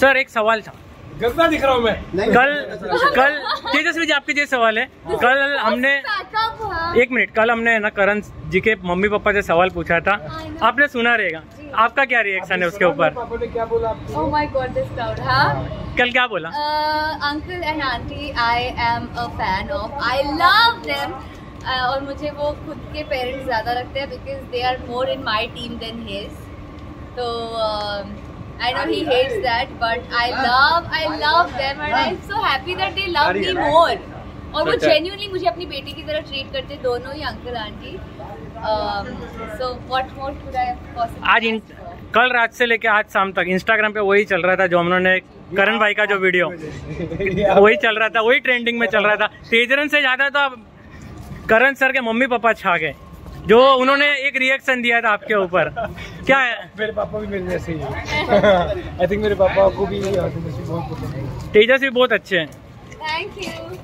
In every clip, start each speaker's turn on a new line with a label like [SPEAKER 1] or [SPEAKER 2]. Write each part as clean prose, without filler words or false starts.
[SPEAKER 1] Sir एक सवाल था,
[SPEAKER 2] गंदा दिख रहा हूँ मैं।
[SPEAKER 1] कल तेजस्वी जी आपके जो सवाल है, कल हमने एक मिनट, कल हमने ना करण जी के मम्मी पापा से सवाल पूछा था, आपने सुना रहेगा, आपका क्या रिएक्शन है उसके ऊपर?
[SPEAKER 2] पापा ने क्या बोला आपको?
[SPEAKER 3] Oh my God, this crowd, हाँ?
[SPEAKER 1] कल क्या बोला?
[SPEAKER 3] Uncle and auntie, I am a fan of. I love them. और मुझे वो खुद के पेरेंट्स ज़्यादा लगते हैं because they are more in my team than his. तो I know he hates that, but I love them and I'm so happy that they love me more. और वो genuinely मुझे अपनी बेटी की तरह ट्रीट करते, दोनों ही uncle aunty. So what more could I possibly?
[SPEAKER 1] कल रात से लेके आज शाम तक इंस्टाग्राम पे वही चल रहा था जो उन्होंने करण भाई का जो वीडियो वही चल रहा था, वही ट्रेंडिंग में चल रहा था। तेजरन से ज्यादा तो करण सर के मम्मी पापा छा गए, जो उन्होंने एक रिएक्शन दिया था आपके ऊपर। क्या है?
[SPEAKER 2] मेरे पापा भी मेरे जैसे ही हैं। आई थिंक मेरे पापा को भी बहुत पसंद है।
[SPEAKER 1] तेजस्वी बहुत अच्छे हैं।
[SPEAKER 3] Thank you.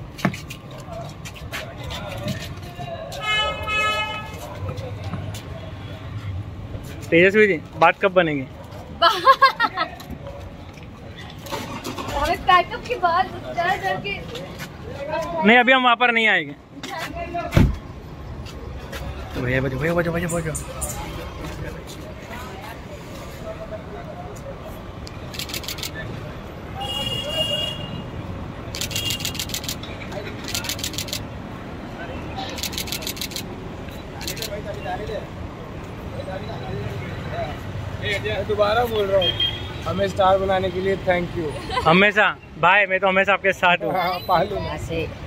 [SPEAKER 1] तेजस्वी जी बात कब बनेगी?
[SPEAKER 3] हमें पैकअप के बाद डर के
[SPEAKER 1] नहीं, अभी हम वहाँ पर नहीं आएंगे। भैया बजो भैया बजो भैया बजो।
[SPEAKER 2] दोबारा बोल रहा हूँ, हमें स्टार बनाने के लिए थैंक यू।
[SPEAKER 1] हमेशा भाई, मैं तो हमेशा आपके साथ हूँ।
[SPEAKER 2] हाँ,